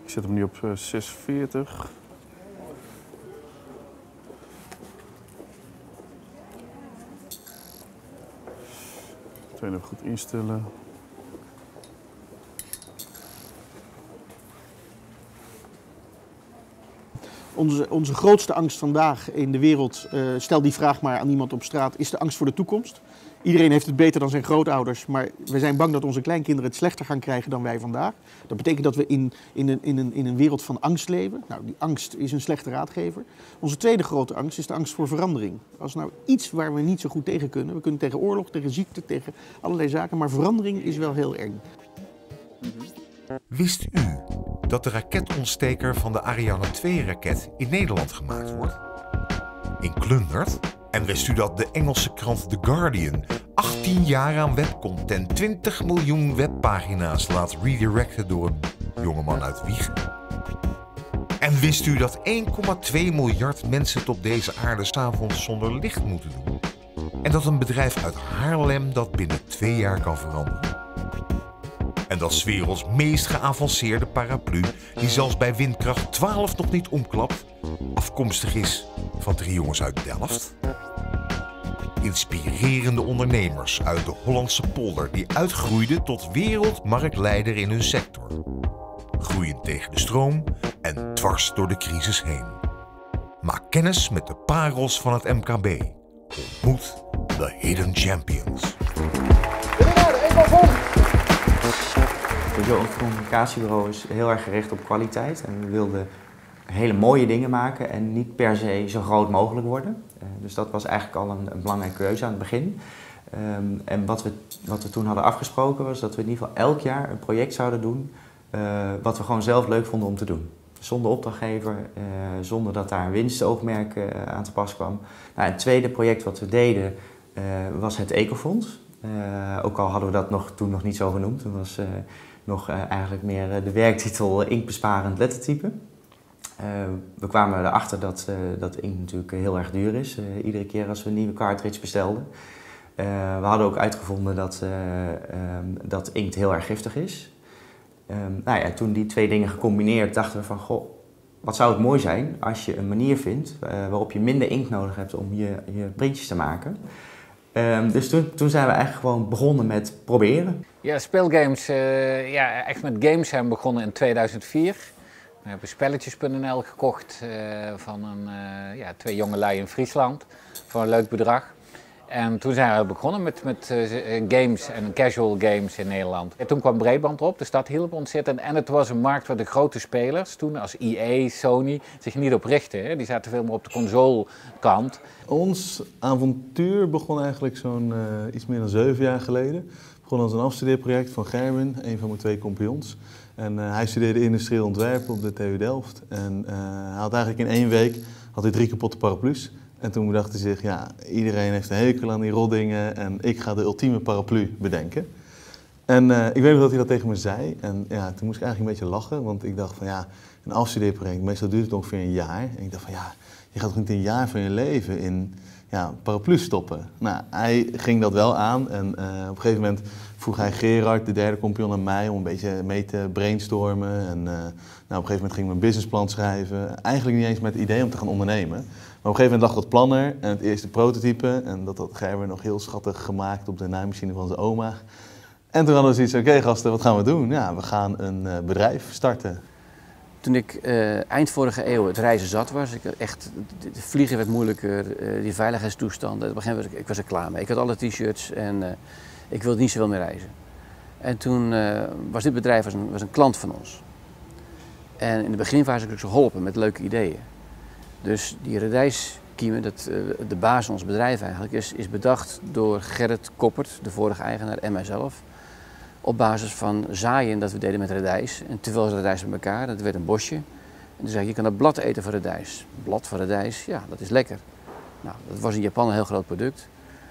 Ik zet hem nu op 640. Even goed instellen. Onze grootste angst vandaag in de wereld, stel die vraag maar aan iemand op straat, is de angst voor de toekomst. Iedereen heeft het beter dan zijn grootouders, maar we zijn bang dat onze kleinkinderen het slechter gaan krijgen dan wij vandaag. Dat betekent dat we in een wereld van angst leven. Nou, die angst is een slechte raadgever. Onze tweede grote angst is de angst voor verandering. Als nou iets waar we niet zo goed tegen kunnen. We kunnen tegen oorlog, tegen ziekte, tegen allerlei zaken, maar verandering is wel heel eng. Wist u dat de raketontsteker van de Ariane 2-raket in Nederland gemaakt wordt? In Klundert? En wist u dat de Engelse krant The Guardian 18 jaar aan webcontent 20 miljoen webpagina's laat redirecten door een jongeman uit Wijchen? En wist u dat 1,2 miljard mensen op deze aarde 's avonds zonder licht moeten doen? En dat een bedrijf uit Haarlem dat binnen 2 jaar kan veranderen? En dat 's werelds meest geavanceerde paraplu, die zelfs bij windkracht 12 nog niet omklapt, afkomstig is van 3 jongens uit Delft? Inspirerende ondernemers uit de Hollandse polder die uitgroeiden tot wereldmarktleider in hun sector. Groeiend tegen de stroom en dwars door de crisis heen. Maak kennis met de parels van het MKB. Ontmoet de Hidden Champions. Ons communicatiebureau is heel erg gericht op kwaliteit en we wilden hele mooie dingen maken en niet per se zo groot mogelijk worden. Dus dat was eigenlijk al een belangrijke keuze aan het begin. En wat we toen hadden afgesproken was dat we in ieder geval elk jaar een project zouden doen wat we gewoon zelf leuk vonden om te doen. Zonder opdrachtgever, zonder dat daar een winstoogmerk aan te pas kwam. Nou, het tweede project wat we deden was het Ecofonds. Ook al hadden we dat toen nog niet zo genoemd. Toen was nog eigenlijk meer de werktitel inkbesparend lettertype. We kwamen erachter dat inkt natuurlijk heel erg duur is, iedere keer als we een nieuwe cartridge bestelden. We hadden ook uitgevonden dat inkt heel erg giftig is. Nou ja, toen die twee dingen gecombineerd dachten we van, goh, wat zou het mooi zijn als je een manier vindt waarop je minder inkt nodig hebt om je printjes te maken. Dus toen zijn we eigenlijk gewoon begonnen met proberen. Ja, speelgames, echt met games zijn we begonnen in 2004. We hebben spelletjes.nl gekocht van 2 jongelui in Friesland voor een leuk bedrag. En toen zijn we begonnen met games en casual games in Nederland. En toen kwam breedband op, dus dat hielp ontzettend. En het was een markt waar de grote spelers toen als EA, Sony zich niet op richtten. Hè. Die zaten veel meer op de consolekant. Ons avontuur begon eigenlijk zo'n iets meer dan 7 jaar geleden. Het begon als een afstudeerproject van Gerben, een van mijn 2 compagnons. En hij studeerde industrieel ontwerp op de TU Delft. En hij had eigenlijk in 1 week 3 kapotte paraplu's. En toen dacht hij zich, ja, iedereen heeft een hekel aan die roddingen en ik ga de ultieme paraplu bedenken. En ik weet nog dat hij dat tegen me zei. En ja, toen moest ik eigenlijk een beetje lachen, want ik dacht van ja, een afstudeerproject, meestal duurt het ongeveer een jaar. En ik dacht van ja, je gaat toch niet een jaar van je leven in paraplu stoppen. Nou, hij ging dat wel aan en op een gegeven moment vroeg hij Gerard, de derde compagnon, aan mij om een beetje mee te brainstormen. En op een gegeven moment gingen we een businessplan schrijven. Eigenlijk niet eens met het idee om te gaan ondernemen. Maar op een gegeven moment lag dat plan er en het eerste prototype. En dat had Gerber nog heel schattig gemaakt op de naaimachine van zijn oma. En toen hadden we zoiets, oké gasten, wat gaan we doen? Ja, we gaan een bedrijf starten. Toen ik eind vorige eeuw het reizen zat was, het vliegen werd moeilijker, die veiligheidstoestanden, op een gegeven moment, ik was er klaar mee. Ik had alle t-shirts en ik wilde niet zoveel meer reizen. En toen was dit bedrijf was een klant van ons. En in de beginfase heb ik ze geholpen met leuke ideeën. Dus die radijskiemen, de baas van ons bedrijf eigenlijk, is bedacht door Gerrit Koppert, de vorige eigenaar, en mijzelf. Op basis van zaaien dat we deden met radijs. En te veel radijs met elkaar, dat werd een bosje. En toen zei ik, je kan het blad eten van radijs. Blad van radijs, ja, dat is lekker. Nou, dat was in Japan een heel groot product.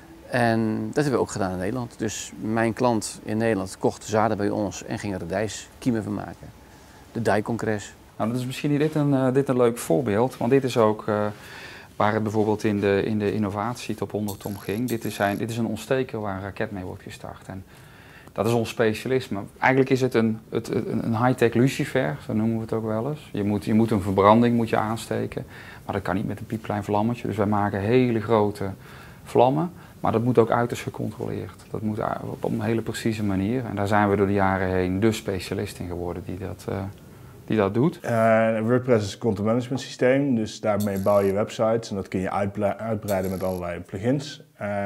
En dat hebben we ook gedaan in Nederland. Dus mijn klant in Nederland kocht zaden bij ons en ging er radijskiemen van maken. De Dai-congres. Nou, dat is misschien dit een leuk voorbeeld, want dit is ook waar het bijvoorbeeld in de innovatie top 100 om ging. Dit is een ontsteker waar een raket mee wordt gestart. En Dat is ons specialisme. Eigenlijk is het een high-tech lucifer, zo noemen we het ook wel eens. Je moet een verbranding aansteken, maar dat kan niet met een piepklein vlammetje. Dus wij maken hele grote vlammen, maar dat moet ook uiterst gecontroleerd. Dat moet op een hele precieze manier. En daar zijn we door de jaren heen de specialist in geworden die dat doet. WordPress is een content management systeem, dus daarmee bouw je websites en dat kun je uitbreiden met allerlei plugins.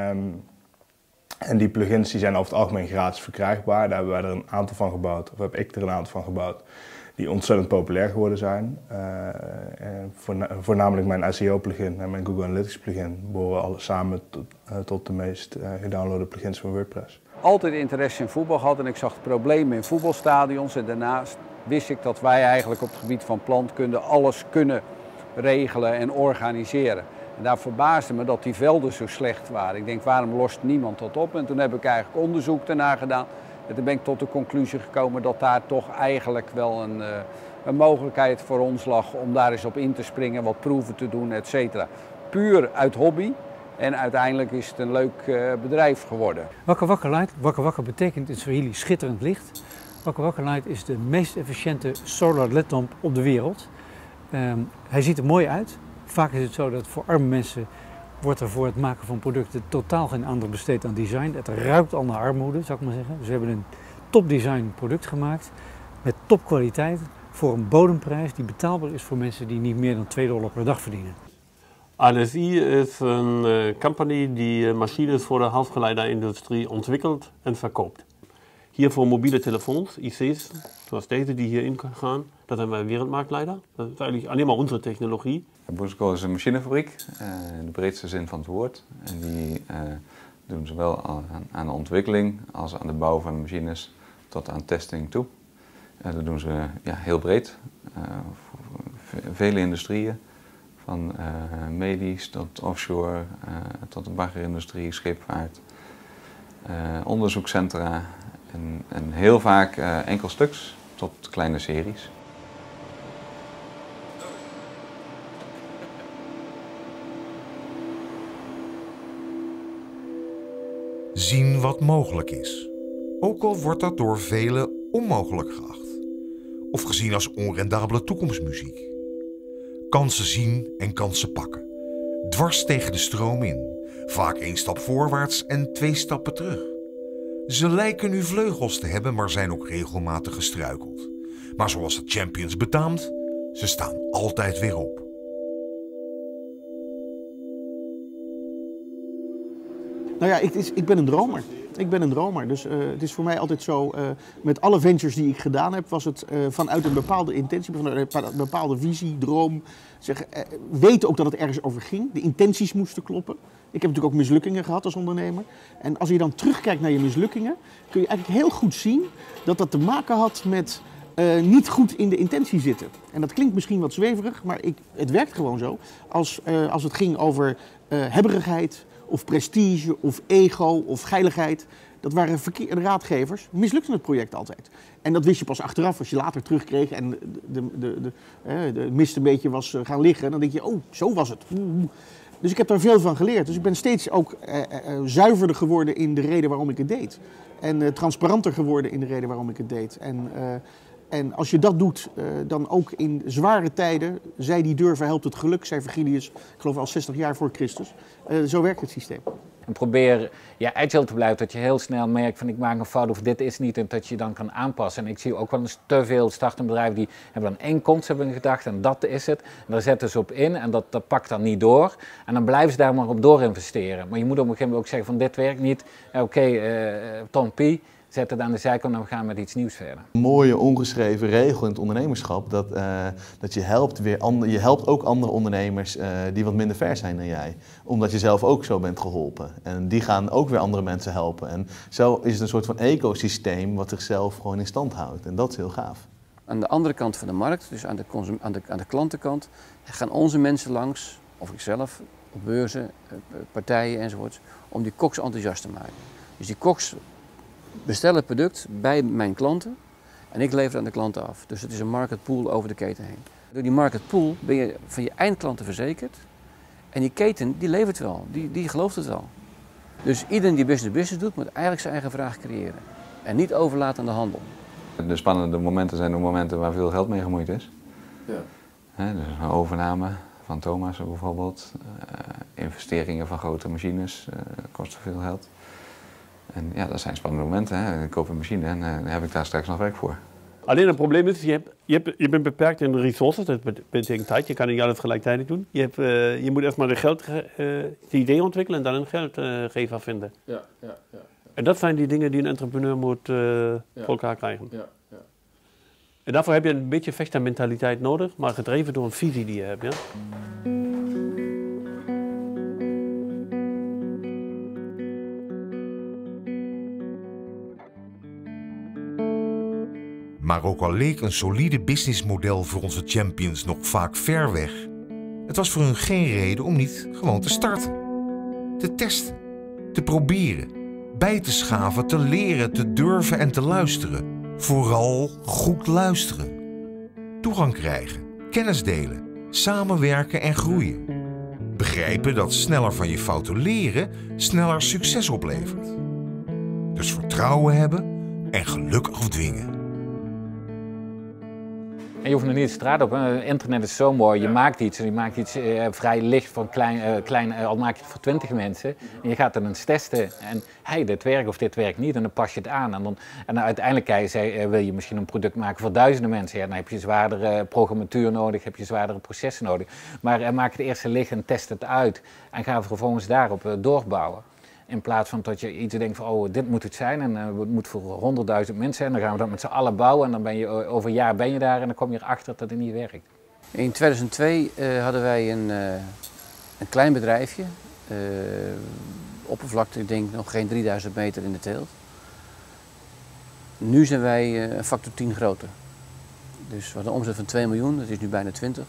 En die plugins die zijn over het algemeen gratis verkrijgbaar. Daar hebben wij er een aantal van gebouwd, of heb ik er een aantal van gebouwd, die ontzettend populair geworden zijn. Voornamelijk mijn SEO-plugin en mijn Google Analytics plugin behoren alle samen tot de meest gedownloade plugins van WordPress. Altijd interesse in voetbal gehad en ik zag problemen in voetbalstadions en daarnaast wist ik dat wij eigenlijk op het gebied van plantkunde alles kunnen regelen en organiseren. En daar verbaasde me dat die velden zo slecht waren. Ik denk, waarom lost niemand dat op? En toen heb ik eigenlijk onderzoek daarna gedaan. En toen ben ik tot de conclusie gekomen dat daar toch eigenlijk wel een mogelijkheid voor ons lag om daar eens op in te springen, wat proeven te doen, et cetera. Puur uit hobby. En uiteindelijk is het een leuk bedrijf geworden. Wakka Wakka Light. Wakka Wakka betekent in Swahili schitterend licht. Wakka Wakka Light is de meest efficiënte solar LED-lamp op de wereld. Hij ziet er mooi uit. Vaak is het zo dat voor arme mensen wordt er voor het maken van producten totaal geen aandacht besteed aan design. Het ruikt al naar armoede, zou ik maar zeggen. Dus we hebben een topdesign product gemaakt met topkwaliteit voor een bodemprijs die betaalbaar is voor mensen die niet meer dan $2 per dag verdienen. ALSI is een company die machines voor de halfgeleiderindustrie ontwikkelt en verkoopt. Hier voor mobiele telefoons, IC's, zoals deze die hierin gaan, daar zijn wij wereldmarktleider. Dat is eigenlijk alleen maar onze technologie. Bousco is een machinefabriek, in de breedste zin van het woord. En die doen zowel aan de ontwikkeling als aan de bouw van machines tot aan testing toe. Dat doen ze heel breed, voor vele industrieën. Van medisch tot offshore, tot de baggerindustrie, scheepvaart, onderzoekscentra en heel vaak enkel stuks tot kleine series. Zien wat mogelijk is. Ook al wordt dat door velen onmogelijk geacht. Of gezien als onrendabele toekomstmuziek. Kansen zien en kansen pakken. Dwars tegen de stroom in. Vaak 1 stap voorwaarts en 2 stappen terug. Ze lijken nu vleugels te hebben, maar zijn ook regelmatig gestruikeld. Maar zoals de champions betaamt, ze staan altijd weer op. Nou ja, ik ben een dromer. Ik ben een dromer. Dus het is voor mij altijd zo, met alle ventures die ik gedaan heb, was het vanuit een bepaalde intentie, vanuit een bepaalde visie, droom. Weten ook dat het ergens over ging. De intenties moesten kloppen. Ik heb natuurlijk ook mislukkingen gehad als ondernemer. En als je dan terugkijkt naar je mislukkingen, kun je eigenlijk heel goed zien dat dat te maken had met niet goed in de intentie zitten. En dat klinkt misschien wat zweverig, maar het werkt gewoon zo. Als het ging over hebberigheid, of prestige, of ego, of geiligheid. Dat waren verkeerde raadgevers. Mislukte het project altijd. En dat wist je pas achteraf als je later terugkreeg en de mist een beetje was gaan liggen. Dan denk je, oh, zo was het. Dus ik heb daar veel van geleerd. Dus ik ben steeds ook zuiverder geworden in de reden waarom ik het deed. En transparanter geworden in de reden waarom ik het deed. En als je dat doet, dan ook in zware tijden, zij die durven helpt het geluk, zei Virgilius, ik geloof al 60 jaar voor Christus. Zo werkt het systeem. En probeer agile te blijven, dat je heel snel merkt van ik maak een fout of dit is niet en dat je dan kan aanpassen. En ik zie ook wel eens te veel startende bedrijven die hebben dan één concept in gedacht en dat is het. En daar zetten ze op in en dat pakt dan niet door. En dan blijven ze daar maar op door investeren. Maar je moet op een gegeven moment ook zeggen van dit werkt niet. Tant pis. Zet het aan de zijkant en we gaan met iets nieuws verder. Een mooie ongeschreven regel in het ondernemerschap dat je helpt ook andere ondernemers die wat minder ver zijn dan jij. Omdat je zelf ook zo bent geholpen. En die gaan ook weer andere mensen helpen. En zo is het een soort van ecosysteem wat zichzelf gewoon in stand houdt. En dat is heel gaaf. Aan de andere kant van de markt, dus aan de klantenkant, gaan onze mensen langs, of ikzelf, op beurzen, partijen enzovoort, om die koks enthousiast te maken. Dus die koks bestel het product bij mijn klanten en ik lever het aan de klanten af. Dus het is een market pool over de keten heen. Door die market pool ben je van je eindklanten verzekerd en die keten die levert wel, die gelooft het wel. Dus iedereen die business doet moet eigenlijk zijn eigen vraag creëren. En niet overlaten aan de handel. De spannende momenten zijn de momenten waar veel geld mee gemoeid is. Ja. Dus een overname van Thomas bijvoorbeeld. Investeringen van grote machines kosten veel geld. En ja, dat zijn spannende momenten. Hè. Ik koop een machine en dan heb ik daar straks nog werk voor. Alleen het probleem is, je bent beperkt in de resources, dat betekent tijd. Je kan niet alles gelijktijdig doen. Je moet eerst maar het idee ontwikkelen en dan een geldgever vinden. Ja. En dat zijn die dingen die een entrepreneur moet voor elkaar krijgen. Ja. En daarvoor heb je een beetje vechtermentaliteit nodig, maar gedreven door een visie die je hebt. Ja? Maar ook al leek een solide businessmodel voor onze champions nog vaak ver weg, het was voor hun geen reden om niet gewoon te starten. Te testen, te proberen, bij te schaven, te leren, te durven en te luisteren. Vooral goed luisteren. Toegang krijgen, kennis delen, samenwerken en groeien. Begrijpen dat sneller van je fouten leren sneller succes oplevert. Dus vertrouwen hebben en geluk afdwingen. En je hoeft nog niet de straat op. Internet is zo mooi. Je maakt iets en je maakt iets vrij licht van klein, al maak je het voor 20 mensen. En je gaat dan eens testen en hey, dit werkt of dit werkt niet en dan pas je het aan. En dan uiteindelijk wil je misschien een product maken voor duizenden mensen. Ja, dan heb je zwaardere programmatuur nodig, heb je zwaardere processen nodig. Maar maak het eerste liggen en test het uit en ga vervolgens daarop doorbouwen. In plaats van dat je iets denkt van, oh, dit moet het zijn en het moet voor 100.000 mensen en dan gaan we dat met z'n allen bouwen en dan ben je over een jaar ben je daar en dan kom je erachter dat het niet werkt. In 2002 hadden wij een klein bedrijfje, oppervlakte, ik denk nog geen 3000 meter in de teelt. Nu zijn wij een factor 10 groter. Dus we hadden een omzet van 2 miljoen, dat is nu bijna 20.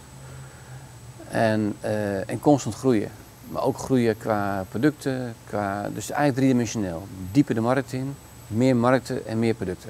En constant groeien. Maar ook groeien qua producten, dus eigenlijk driedimensioneel. Dieper de markt in, meer markten en meer producten.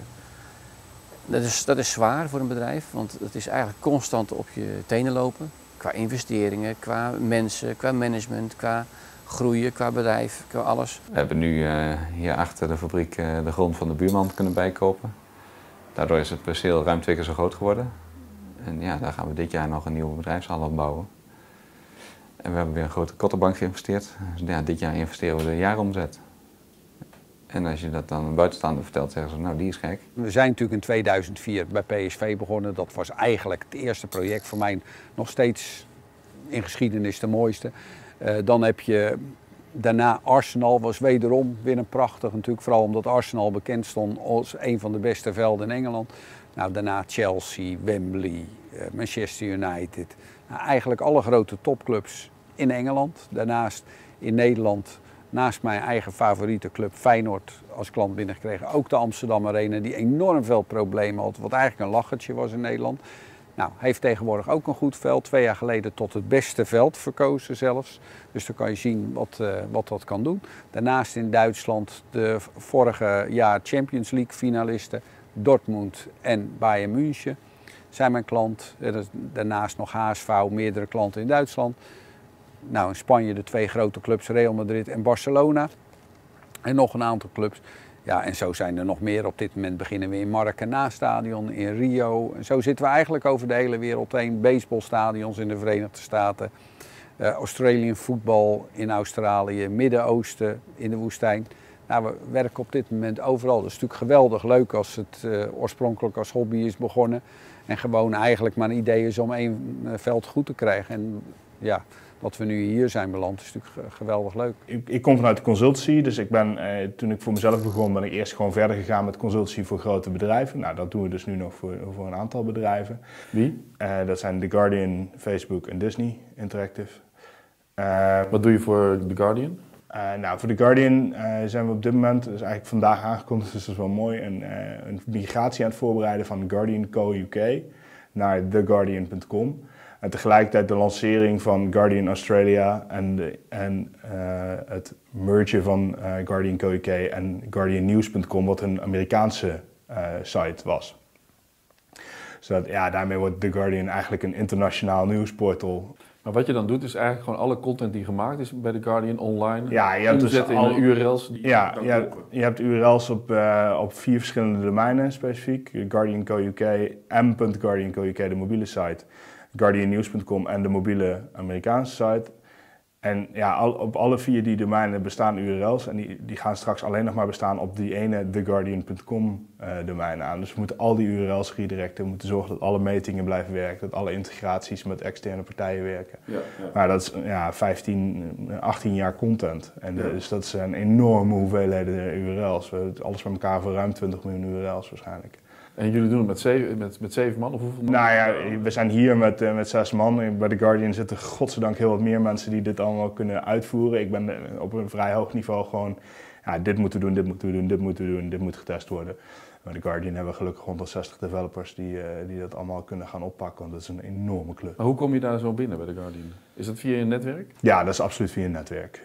Dat is zwaar voor een bedrijf, want het is eigenlijk constant op je tenen lopen. Qua investeringen, qua mensen, qua management, qua groeien, qua bedrijf, qua alles. We hebben nu hier achter de fabriek de grond van de buurman kunnen bijkopen. Daardoor is het perceel ruim 2 keer zo groot geworden. En ja, daar gaan we dit jaar nog een nieuwe bedrijfshal op bouwen. En we hebben weer een grote kotterbank geïnvesteerd. Dus ja, dit jaar investeren we de jaaromzet. En als je dat dan een buitenstaander vertelt, zeggen ze, nou die is gek. We zijn natuurlijk in 2004 bij PSV begonnen. Dat was eigenlijk het eerste project voor mij nog steeds in geschiedenis de mooiste. Dan heb je daarna Arsenal, was wederom weer een prachtig natuurlijk. Vooral omdat Arsenal bekend stond als een van de beste velden in Engeland. Nou, daarna Chelsea, Wembley, Manchester United. Nou, eigenlijk alle grote topclubs in Engeland. Daarnaast in Nederland, naast mijn eigen favoriete club Feyenoord als klant binnengekregen. Ook de Amsterdam Arena, die enorm veel problemen had, wat eigenlijk een lachertje was in Nederland. Nou, heeft tegenwoordig ook een goed veld. 2 jaar geleden tot het beste veld verkozen zelfs. Dus dan kan je zien wat dat kan doen. Daarnaast in Duitsland de vorige jaar Champions League finalisten Dortmund en Bayern München zijn mijn klant. Daarnaast nog HSV, meerdere klanten in Duitsland. Nou, in Spanje de 2 grote clubs Real Madrid en Barcelona. En nog een aantal clubs. Ja, en zo zijn er nog meer. Op dit moment beginnen we in Maracanã-stadion, in Rio. En zo zitten we eigenlijk over de hele wereld heen. Baseballstadions in de Verenigde Staten. Australian voetbal in Australië. Midden-Oosten in de woestijn. Nou, we werken op dit moment overal. Dat is natuurlijk geweldig leuk als het oorspronkelijk als hobby is begonnen. En gewoon eigenlijk maar een idee is om 1 veld goed te krijgen. En ja, dat we nu hier zijn beland is natuurlijk geweldig leuk. Ik kom vanuit de consultancy, dus toen ik voor mezelf begon ben ik eerst gewoon verder gegaan met consultancy voor grote bedrijven. Nou, dat doen we dus nu nog voor een aantal bedrijven. Wie? Dat zijn The Guardian, Facebook en Disney Interactive. Wat doe je voor The Guardian? Nou, voor The Guardian zijn we op dit moment, dus eigenlijk vandaag aangekondigd, dus dat is wel mooi, een migratie aan het voorbereiden van Guardian Co. UK naar theguardian.com. En tegelijkertijd de lancering van Guardian Australia en het mergen van Guardian Co. UK en GuardianNews.com, wat een Amerikaanse site was. Zodat, ja, daarmee wordt The Guardian eigenlijk een internationaal nieuwsportal. Maar wat je dan doet, is eigenlijk gewoon alle content die gemaakt is bij The Guardian online. Ja, je hebt dus in de URL's. Je hebt URL's op 4 verschillende domeinen specifiek. Guardian Co UK, m.Guardian Co UK, de mobiele site. GuardianNews.com en de mobiele Amerikaanse site. En ja, op alle 4 die domeinen bestaan URL's en die gaan straks alleen nog maar bestaan op die ene TheGuardian.com domein aan. Dus we moeten al die URL's redirecten, we moeten zorgen dat alle metingen blijven werken, dat alle integraties met externe partijen werken. Ja. Maar dat is 18 jaar content. En dus dat zijn enorme hoeveelheden URL's. We hebben alles bij elkaar voor ruim 20 miljoen URL's waarschijnlijk. En jullie doen het met 7 man of hoeveel man? Nou ja, we zijn hier met 6 man. Bij The Guardian zitten godzijdank heel wat meer mensen die dit allemaal kunnen uitvoeren. Ik ben op een vrij hoog niveau gewoon, dit moeten we doen, dit moeten we doen, dit moeten we doen, dit moet getest worden. Bij The Guardian hebben we gelukkig 160 developers die dat allemaal kunnen gaan oppakken, want dat is een enorme club. Maar hoe kom je daar zo binnen bij The Guardian? Is dat via een netwerk? Ja, dat is absoluut via een netwerk.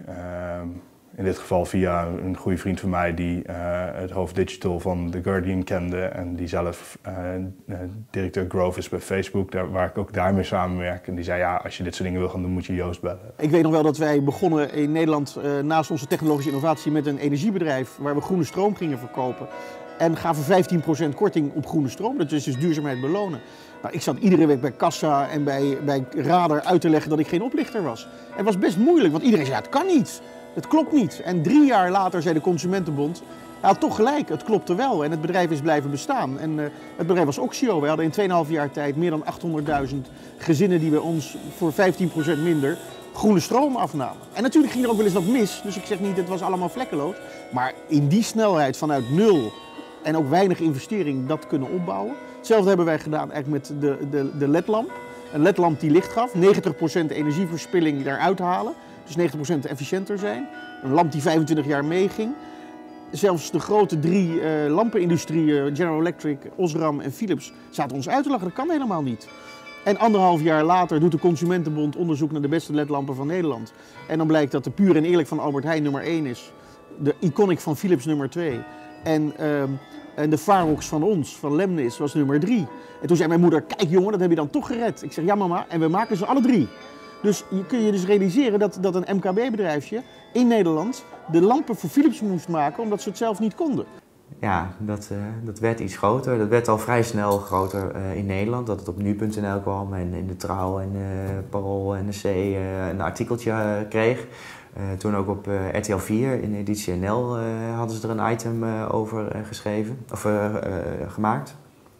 In dit geval via een goede vriend van mij die het hoofd digital van The Guardian kende en die zelf directeur growth is bij Facebook, waar ik ook daarmee samenwerk. En die zei, als je dit soort dingen wil gaan doen, moet je Joost bellen. Ik weet nog wel dat wij begonnen in Nederland naast onze technologische innovatie met een energiebedrijf waar we groene stroom gingen verkopen. En gaven 15% korting op groene stroom, dat is dus duurzaamheid belonen. Nou, ik zat iedere week bij Kassa en bij Radar uit te leggen dat ik geen oplichter was. En het was best moeilijk, want iedereen zei, het kan niet. Het klopt niet. En 3 jaar later zei de Consumentenbond, hij had toch gelijk, het klopte wel. En het bedrijf is blijven bestaan. En het bedrijf was Oxio. We hadden in 2,5 jaar tijd meer dan 800.000 gezinnen die bij ons voor 15% minder groene stroom afnamen. En natuurlijk ging er ook wel eens wat mis. Dus ik zeg niet, het was allemaal vlekkeloos. Maar in die snelheid vanuit 0 en ook weinig investering dat kunnen opbouwen. Hetzelfde hebben wij gedaan eigenlijk met de LED-lamp. Een LED-lamp die licht gaf, 90% energieverspilling eruit halen. Dus 90% efficiënter zijn. Een lamp die 25 jaar meeging. Zelfs de grote 3 lampenindustrieën, General Electric, Osram en Philips, zaten ons uit te lachen. Dat kan helemaal niet. En 1,5 jaar later doet de Consumentenbond onderzoek naar de beste LED-lampen van Nederland. En dan blijkt dat de Puur en Eerlijk van Albert Heijn nummer 1 is. De Iconic van Philips nummer 2. En de Farox van ons, van Lemnis, was nummer 3. En toen zei mijn moeder, kijk jongen, dat heb je dan toch gered. Ik zeg, ja mama, en we maken ze alle 3. Dus je kun je dus realiseren dat een MKB-bedrijfje in Nederland de lampen voor Philips moest maken omdat ze het zelf niet konden. Ja, dat werd iets groter. Dat werd al vrij snel groter in Nederland. Dat het op nu.nl kwam en in de Trouw en Parool en NRC een artikeltje kreeg. Toen ook op RTL 4 in editie NL hadden ze er een item over geschreven, of gemaakt.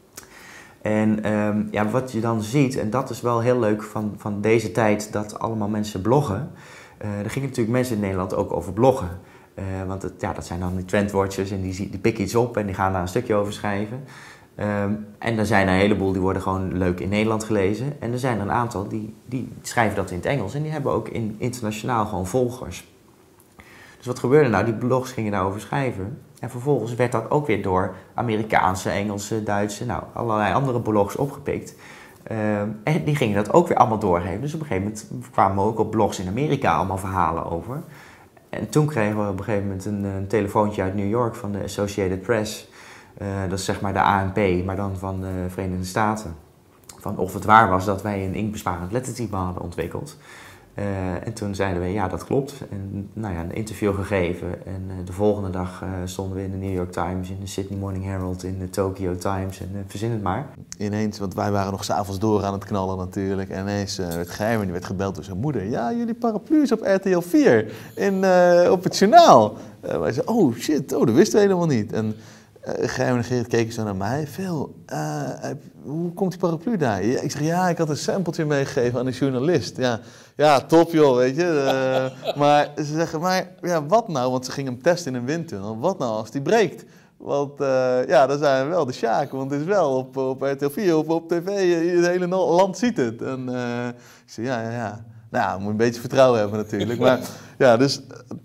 En wat je dan ziet, en dat is wel heel leuk van deze tijd, dat allemaal mensen bloggen. Er gingen natuurlijk mensen in Nederland ook over bloggen. Want dat zijn dan die trendwatchers en die pikken iets op en die gaan daar een stukje over schrijven. En er zijn er een heleboel die worden gewoon leuk in Nederland gelezen. En er zijn er een aantal die schrijven dat in het Engels en die hebben ook internationaal gewoon volgers. Dus wat gebeurde nou? Die blogs gingen daarover schrijven. En vervolgens werd dat ook weer door Amerikaanse, Engelse, Duitse, allerlei andere blogs opgepikt. En die gingen dat ook weer allemaal doorgeven. Dus op een gegeven moment kwamen we ook op blogs in Amerika allemaal verhalen over. En toen kregen we op een gegeven moment een telefoontje uit New York van de Associated Press. Dat is zeg maar de ANP, maar dan van de Verenigde Staten. Van of het waar was dat wij een inkbesparend lettertype hadden ontwikkeld. En toen zeiden we, ja dat klopt. En een interview gegeven. En de volgende dag stonden we in de New York Times, in de Sydney Morning Herald, in de Tokyo Times en verzin het maar. Ineens, want wij waren nog 's avonds door aan het knallen natuurlijk. En ineens werd Gerben, die werd gebeld door zijn moeder. Ja, jullie paraplu is op RTL 4 op het journaal. Wij zeiden, oh shit, dat wisten we helemaal niet. En Gerben en Gerrit keken zo naar mij. Phil, hoe komt die paraplu daar? Ik zeg, ik had een sampletje meegegeven aan de journalist. Ja, top joh, weet je. Maar ze zeggen, wat nou? Want ze gingen hem testen in een windtunnel. Wat nou als die breekt? Want dan zijn we wel de sjaak. Want het is wel op RTL 4, op tv, het hele land ziet het. En ik zeg, ja. Nou, moet een beetje vertrouwen hebben natuurlijk. Maar Ja, dus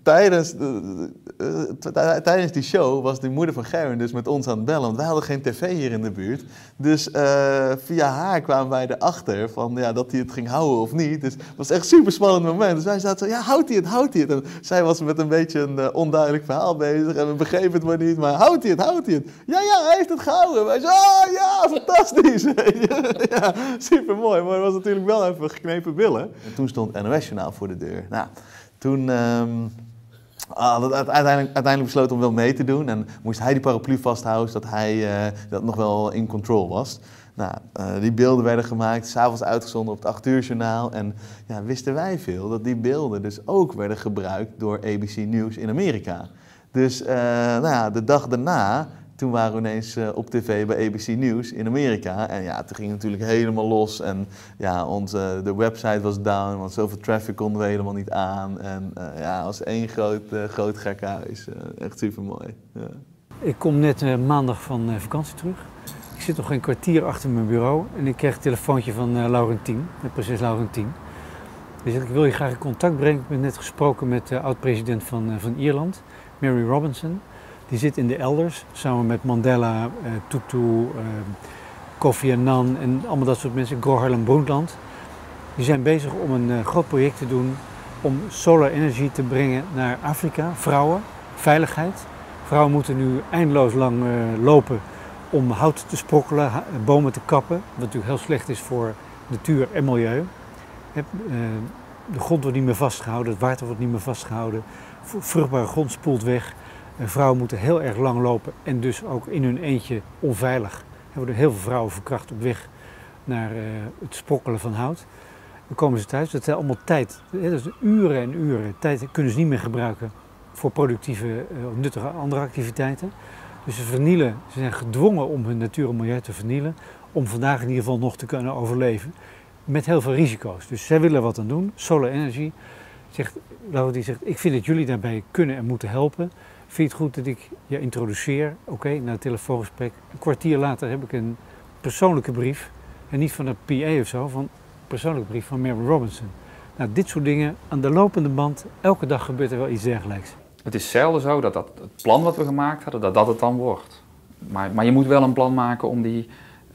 tijdens die show was die moeder van Gerwin dus met ons aan het bellen. Want wij hadden geen tv hier in de buurt. Dus via haar kwamen wij erachter van, ja, dat hij het ging houden of niet. Dus het was echt een super spannend moment. Dus wij zaten zo, ja, houdt hij het? En zij was met een beetje een onduidelijk verhaal bezig. En we begrepen het maar niet. Maar houdt hij het? Ja, hij heeft het gehouden. Wij zeiden, oh ja, fantastisch. Ja, super mooi. Maar het was natuurlijk wel even geknepen billen. En toen stond NOS-journaal voor de deur. Nou, toen hadden we uiteindelijk besloten om wel mee te doen. En moest hij die paraplu vasthouden, zodat hij dat nog wel in control was. Nou, die beelden werden gemaakt, 's avonds uitgezonden op het 8 uur journaal. En ja, wisten wij veel dat die beelden dus ook werden gebruikt door ABC News in Amerika. Dus de dag daarna, toen waren we ineens op tv bij ABC News in Amerika. En ja, toen ging het natuurlijk helemaal los. En ja, de website was down, want zoveel traffic konden we helemaal niet aan. En ja, het was één groot gekhuis. Echt supermooi. Ja. Ik kom net maandag van vakantie terug. Ik zit nog een kwartier achter mijn bureau en ik krijg een telefoontje van Laurentien, met prinses Laurentien. Die zegt, ik wil je graag in contact brengen. Ik ben net gesproken met de oud-president van Ierland, Mary Robinson. Die zit in de Elders, samen met Mandela, Tutu, Kofi Annan en allemaal dat soort mensen, Gro Harlem Brundtland. Die zijn bezig om een groot project te doen om solar energy te brengen naar Afrika. Vrouwen, veiligheid. Vrouwen moeten nu eindeloos lang lopen om hout te sprokkelen, bomen te kappen, wat natuurlijk heel slecht is voor natuur en milieu. De grond wordt niet meer vastgehouden, het water wordt niet meer vastgehouden, vruchtbare grond spoelt weg. Vrouwen moeten heel erg lang lopen en dus ook in hun eentje onveilig. Er worden heel veel vrouwen verkracht op weg naar het sprokkelen van hout. Dan komen ze thuis, dat is allemaal tijd. Dat is uren en uren. Tijd kunnen ze niet meer gebruiken voor productieve, nuttige andere activiteiten. Dus ze zijn gedwongen om hun natuur en milieu te vernielen, om vandaag in ieder geval nog te kunnen overleven. Met heel veel risico's. Dus zij willen wat aan doen. Solar Energy zegt, ik vind dat jullie daarbij kunnen en moeten helpen. Vind je het goed dat ik je introduceer? Oké, na het telefoongesprek. Een kwartier later heb ik een persoonlijke brief. En niet van een PA of zo, van een persoonlijke brief van Mary Robinson. Nou, dit soort dingen aan de lopende band. Elke dag gebeurt er wel iets dergelijks. Het is zelden zo dat het plan wat we gemaakt hadden, dat het dan wordt. Maar je moet wel een plan maken om die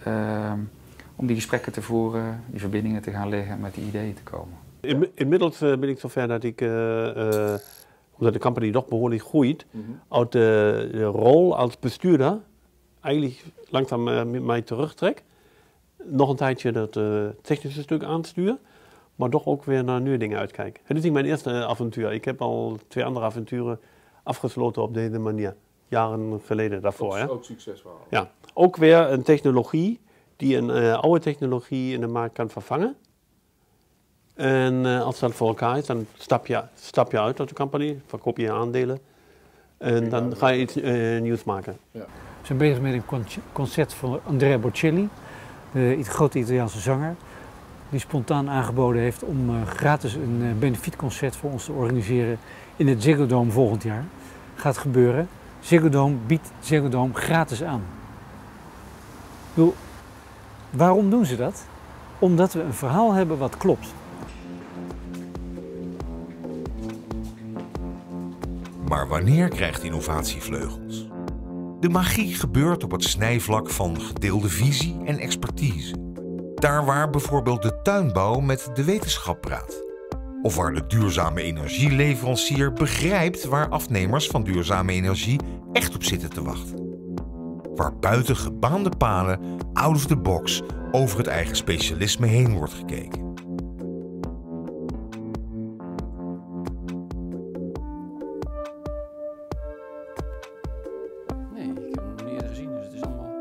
gesprekken te voeren, die verbindingen te gaan leggen en met die ideeën te komen. Inmiddels ben ik zover dat ik, omdat de company toch behoorlijk groeit, uit de rol als bestuurder eigenlijk langzaam met mij terugtrek. Nog een tijdje dat technische stuk aanstuur, maar toch ook weer naar nieuwe dingen uitkijken. Het is niet mijn eerste avontuur. Ik heb al 2 andere avonturen afgesloten op deze manier. Jaren geleden daarvoor. Ook succesverhaal. Ja, ook weer een technologie die een oude technologie in de markt kan vervangen. En als dat voor elkaar is, dan stap je uit uit de company, verkoop je aandelen. En dan ga je iets nieuws maken. Ja. We zijn bezig met een concert van Andrea Bocelli, de grote Italiaanse zanger. Die spontaan aangeboden heeft om gratis een benefietconcert voor ons te organiseren in het Ziggo Dome volgend jaar. Gaat gebeuren. Ziggo Dome biedt Ziggo Dome gratis aan. Ik bedoel, waarom doen ze dat? Omdat we een verhaal hebben wat klopt. Maar wanneer krijgt innovatie vleugels? De magie gebeurt op het snijvlak van gedeelde visie en expertise. Daar waar bijvoorbeeld de tuinbouw met de wetenschap praat. Of waar de duurzame energieleverancier begrijpt waar afnemers van duurzame energie echt op zitten te wachten. Waar buiten gebaande paden, out of the box, over het eigen specialisme heen wordt gekeken. Nee, ik heb hem nog niet eerder gezien, dus het is allemaal...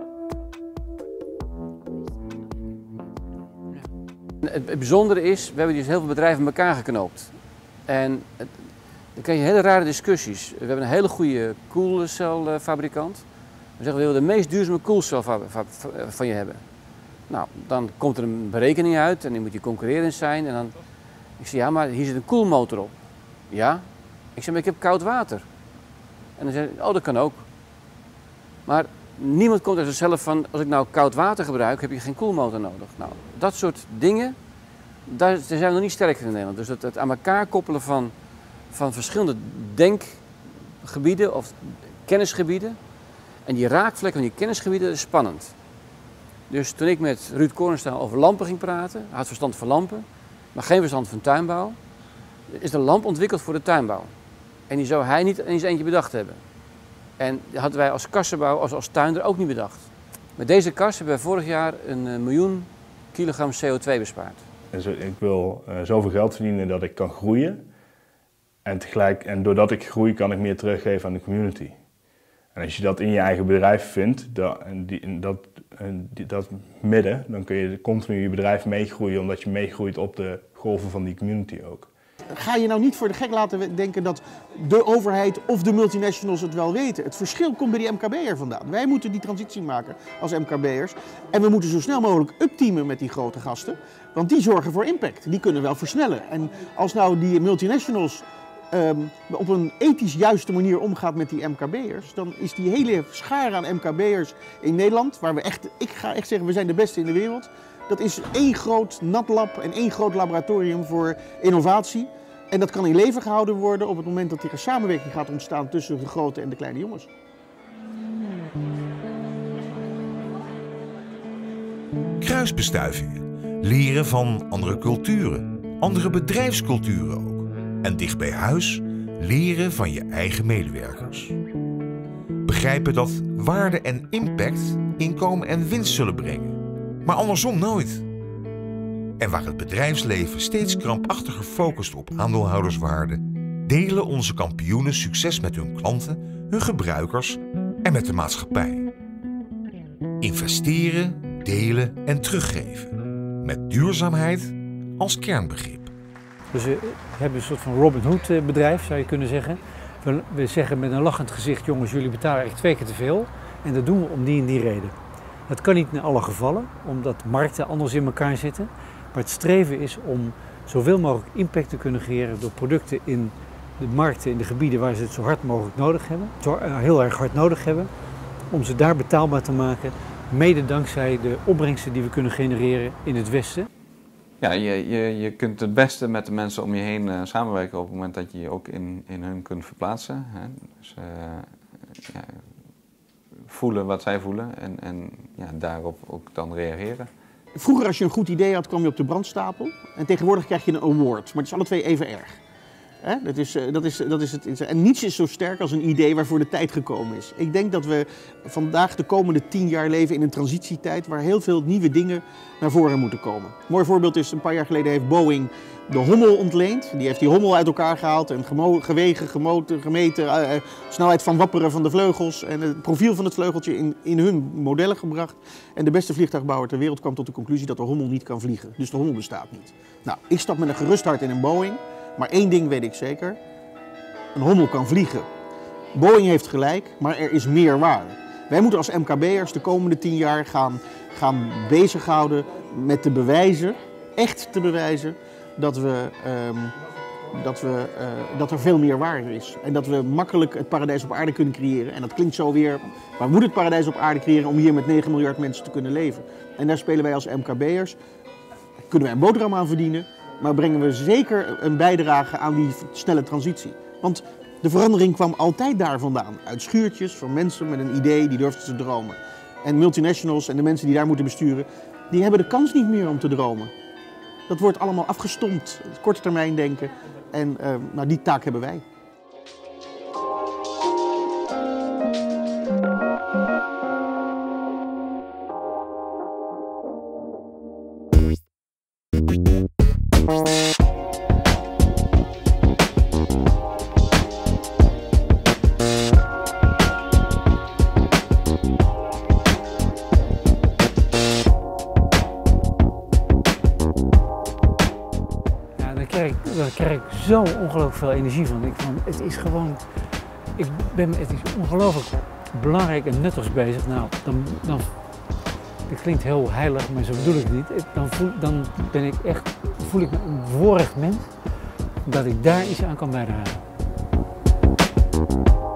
Ja. Het bijzondere is, we hebben dus heel veel bedrijven met elkaar geknoopt. En dan krijg je hele rare discussies. We hebben een hele goede koelcelfabrikant. We zeggen, we willen de meest duurzame koelcel van je hebben. Nou, dan komt er een berekening uit en die moet je concurrerend zijn. En dan, ik zeg, ja, maar hier zit een koelmotor op. Ja? Ik zeg, maar ik heb koud water. En dan zeg ik, oh, dat kan ook. Maar niemand komt er zichzelf van, als ik nou koud water gebruik, heb je geen koelmotor nodig. Nou, dat soort dingen, daar zijn we nog niet sterk in Nederland. Dus het aan elkaar koppelen van van verschillende denkgebieden of kennisgebieden. En die raakvlekken van die kennisgebieden, dat is spannend. Dus toen ik met Ruud Korenstaal over lampen ging praten, hij had verstand van lampen, maar geen verstand van tuinbouw, is de lamp ontwikkeld voor de tuinbouw. En die zou hij niet eens eentje bedacht hebben. En dat hadden wij als kassenbouw, als tuinder ook niet bedacht. Met deze kast hebben wij vorig jaar 1 miljoen kilogram CO2 bespaard. Dus ik wil zoveel geld verdienen dat ik kan groeien. En doordat ik groei kan ik meer teruggeven aan de community. En als je dat in je eigen bedrijf vindt, dat midden, dan kun je continu je bedrijf meegroeien omdat je meegroeit op de golven van die community ook. Ga je nou niet voor de gek laten denken dat de overheid of de multinationals het wel weten. Het verschil komt bij die MKB'er vandaan. Wij moeten die transitie maken als MKB'ers. En we moeten zo snel mogelijk upteamen met die grote gasten. Want die zorgen voor impact. Die kunnen wel versnellen. En als nou die multinationals op een ethisch juiste manier omgaat met die MKB'ers, dan is die hele schare aan MKB'ers in Nederland, waar we echt, ik ga echt zeggen, we zijn de beste in de wereld. Dat is één groot natlab en één groot laboratorium voor innovatie. En dat kan in leven gehouden worden op het moment dat er een samenwerking gaat ontstaan tussen de grote en de kleine jongens. Kruisbestuivingen, leren van andere culturen, andere bedrijfsculturen ook. En dicht bij huis leren van je eigen medewerkers. Begrijpen dat waarde en impact inkomen en winst zullen brengen, maar andersom nooit. En waar het bedrijfsleven steeds krampachtiger focust op aandeelhouderswaarde, delen onze kampioenen succes met hun klanten, hun gebruikers en met de maatschappij. Investeren, delen en teruggeven. Met duurzaamheid als kernbegrip. Dus we hebben een soort van Robin Hood bedrijf, zou je kunnen zeggen. We zeggen met een lachend gezicht, jongens, jullie betalen echt 2 keer te veel. En dat doen we om die en die reden. Dat kan niet in alle gevallen, omdat markten anders in elkaar zitten. Maar het streven is om zoveel mogelijk impact te kunnen creëren door producten in de markten, in de gebieden waar ze het zo hard mogelijk nodig hebben. Heel erg hard nodig hebben, om ze daar betaalbaar te maken. Mede dankzij de opbrengsten die we kunnen genereren in het Westen. Ja, je kunt het beste met de mensen om je heen samenwerken op het moment dat je je ook in hun kunt verplaatsen. Hè. Dus, voelen wat zij voelen en daarop ook dan reageren. Vroeger als je een goed idee had, kwam je op de brandstapel. En tegenwoordig krijg je een award, maar het is alle twee even erg. Dat is het. En niets is zo sterk als een idee waarvoor de tijd gekomen is. Ik denk dat we vandaag de komende 10 jaar leven in een transitietijd waar heel veel nieuwe dingen naar voren moeten komen. Een mooi voorbeeld is, een paar jaar geleden heeft Boeing de Hommel ontleend. Die heeft die Hommel uit elkaar gehaald en gewegen, gemeten, snelheid van wapperen van de vleugels en het profiel van het vleugeltje in hun modellen gebracht. En de beste vliegtuigbouwer ter wereld kwam tot de conclusie dat de Hommel niet kan vliegen. Dus de Hommel bestaat niet. Nou, ik stap met een gerust hart in een Boeing. Maar één ding weet ik zeker, een Hommel kan vliegen. Boeing heeft gelijk, maar er is meer waar. Wij moeten als MKB'ers de komende 10 jaar gaan bezighouden met te bewijzen, echt te bewijzen, dat er veel meer waarde is. En dat we makkelijk het paradijs op aarde kunnen creëren. En dat klinkt zo weer, maar we moeten het paradijs op aarde creëren om hier met 9 miljard mensen te kunnen leven. En daar spelen wij als MKB'ers, kunnen wij een boterham aan verdienen. Maar brengen we zeker een bijdrage aan die snelle transitie. Want de verandering kwam altijd daar vandaan. Uit schuurtjes van mensen met een idee, die durfden te dromen. En multinationals en de mensen die daar moeten besturen, die hebben de kans niet meer om te dromen. Dat wordt allemaal afgestompt, korte termijn denken. En die taak hebben wij. Daar krijg ik zo ongelooflijk veel energie van. Het is gewoon, het is ongelooflijk belangrijk en nuttigs bezig. Nou, dat klinkt heel heilig, maar zo bedoel ik het niet. Dan voel ik me een bevoorrecht mens dat ik daar iets aan kan bijdragen.